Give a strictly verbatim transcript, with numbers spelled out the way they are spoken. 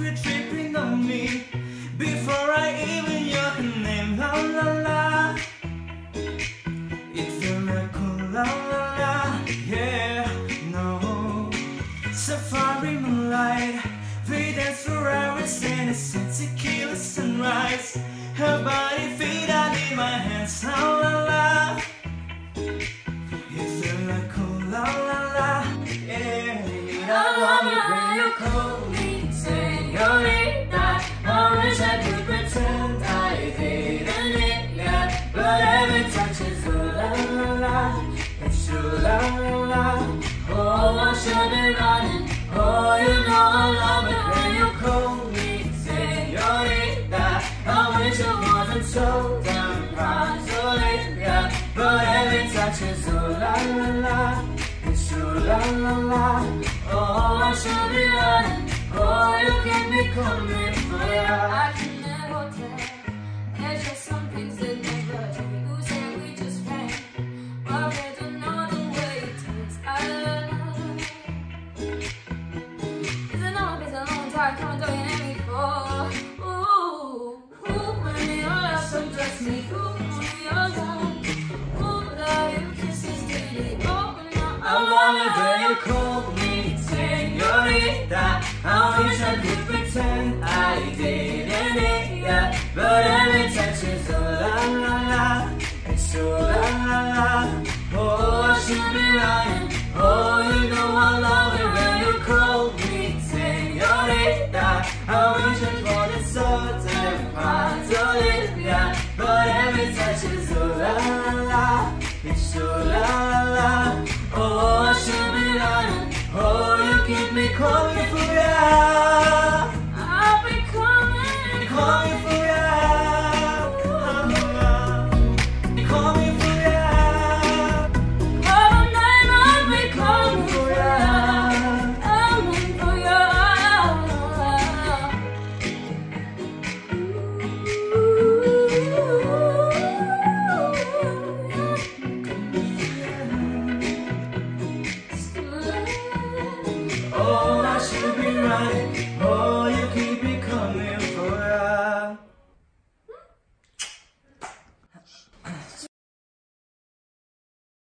you're tripping on me before I even your name. La la la, it feels like cool. La la la, yeah, no. Safari moonlight, we dance for hours and it's a tequila sunrise. Her body feet out in my hands. La la la, it feels like cool. La la la, yeah. I love it when you call me Señorita. I wish I could pretend I didn't need ya, but every touch is ooh la la la, it's ooh la la la. Oh, I should be running. Oh, you know I love it when you call me Señorita. I wish I wasn't so damn proud to leave ya, but every touch is ooh la la la, it's ooh la la la. Oh, I should be running. Oh, you can be coming for ya. I can never tell. There's just some things that never change. You say we just ran, but we don't know the way it turns out. It's a long, it's a long time coming to an end before. Ooh, ooh, when you love some just me. Ooh, you're gone. Ooh, love you kisses daily. Oh, no, I love it when you call me Señorita. I wish I could pretend I didn't need ya, but every touch is ooh la la la, it's ooh la la la. Oh, I should be running. Oh, you know I love it when you call me Señorita. I wish I wasn't so damn hard to leave ya, but every touch is ooh la la la, it's ooh la la la. Oh, I should be running. Oh, you keep me calling for ya. I'll be calling, calling for ya. Calling for ya. All night I'll be calling for ya. Calling for ya. Oh, I should be running. Oh,